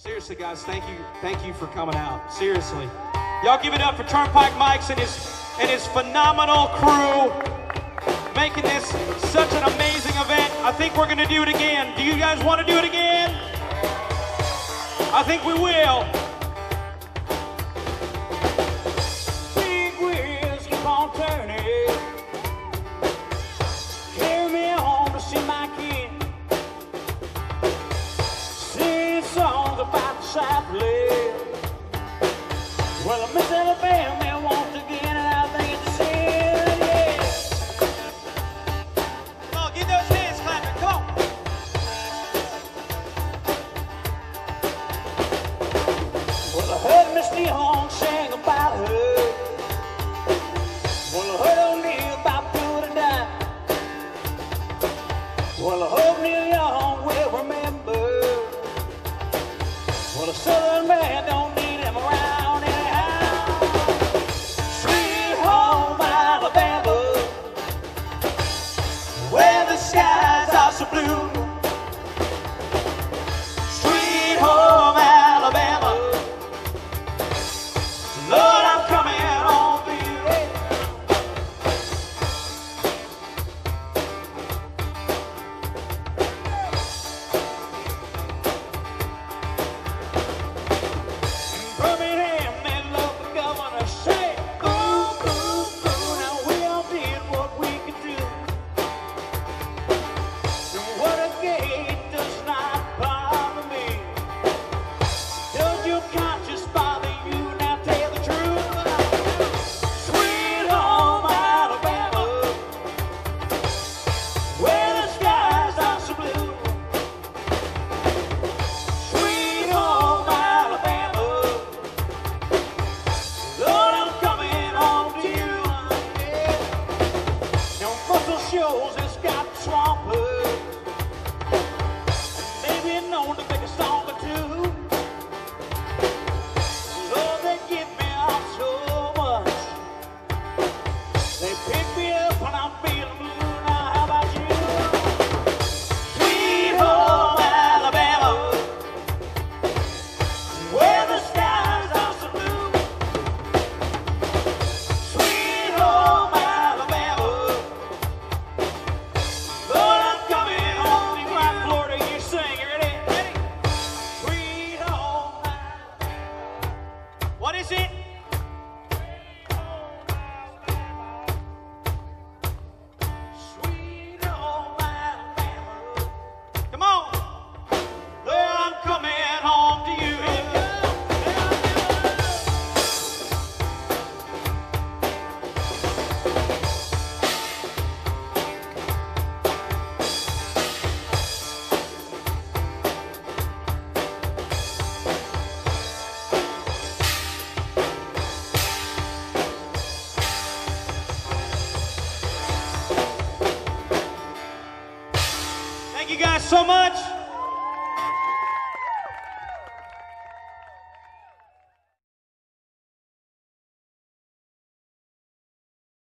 Seriously, guys, thank you for coming out. Seriously, y'all give it up for Turnpike Mike's and his phenomenal crew, making this such an amazing event. I think we're gonna do it again. Do you guys want to do it again? I think we will. Big wheels keep on turning. Carry me home to see my kid. Sing songs about the Southland. Well, I miss Alabama once again, and I think it's a sin, yeah. Come on, get those hands clapping, come on. Well, I heard Miss Leon sing about her. Well, I heard O'Neill about to die. Well, I hope Neil Young will remember. Well, a Southern man don't need him around anyhow. Sweet home Alabama, where the skies are so blue. Sweet home Alabama, Lord, I'm coming home to you. Birmingham, they love the governor. Say, ooh, ooh, ooh. Now we all did what we could do. And what a gate does not bother me. Does your conscience bother you? Now tell the truth. Sweet home Alabama, where the skies are so blue. Sweet home Alabama, Lord, I'm coming home to you. Now Muscle Shoals has got swampers. Maybe known to make a song or two. Lord, they give me up so much. They pick me up when I'm feeling blue. Now how about you? Sweet home Alabama, where the skies are so blue. Sweet home Alabama, Lord, I'm coming home. You right, Florida, you sing. You ready? Ready? Sweet home Alabama. What is it? Sweet home Alabama. Come on. Lord, I'm coming home to you. Thank you guys so much.